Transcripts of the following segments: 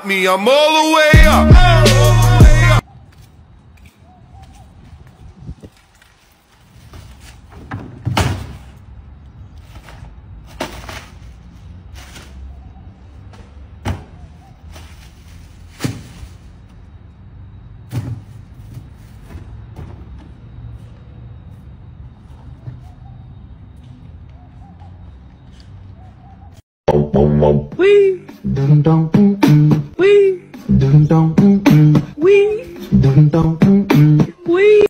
me, I'm all the way up. Wee dum dum wee dum dum wee dum dum wee.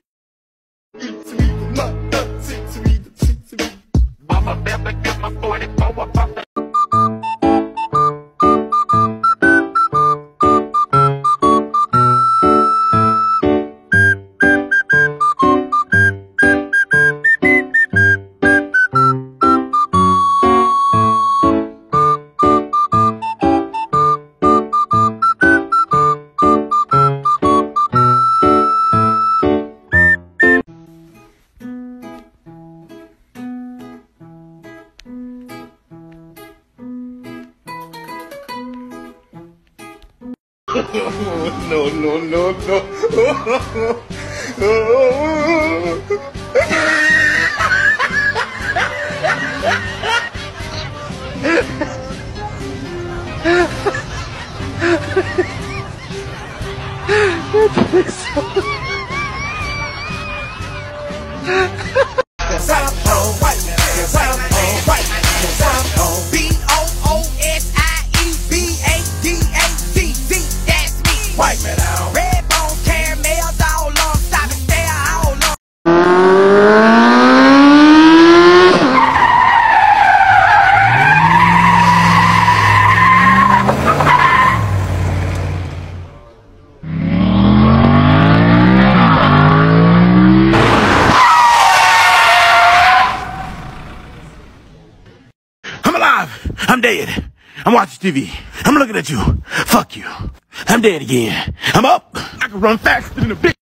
I'm dead. I'm watching TV. I'm looking at you. Fuck you. I'm dead again. I'm up. I can run faster than a bitch.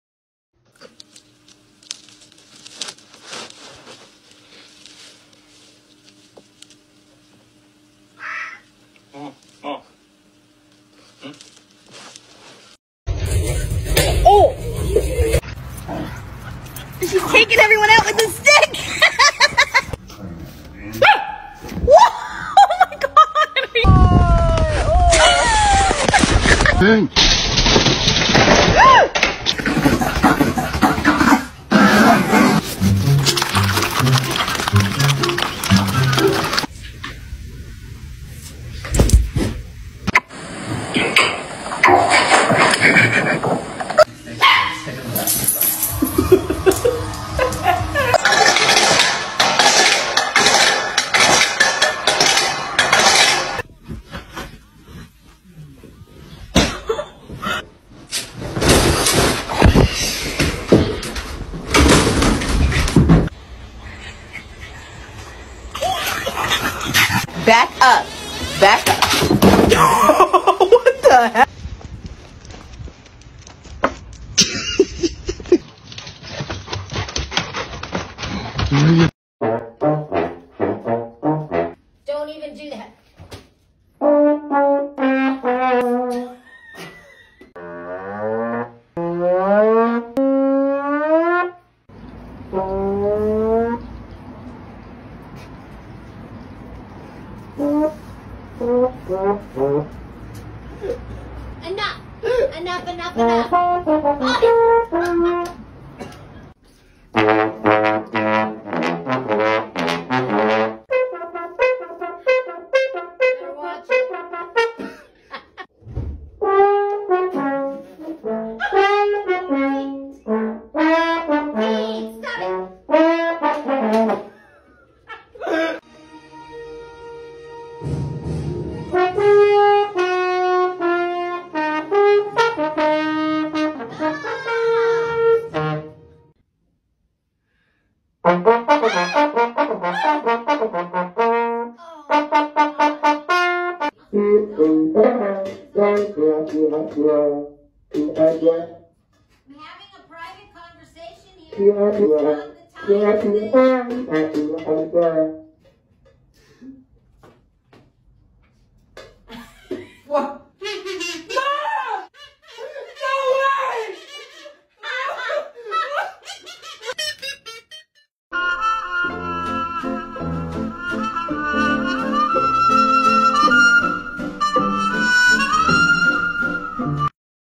Oh! She's taking everyone out with the stick! Back up. Back up. What the heck? Don't even do that. Enough. I'm having a private conversation here.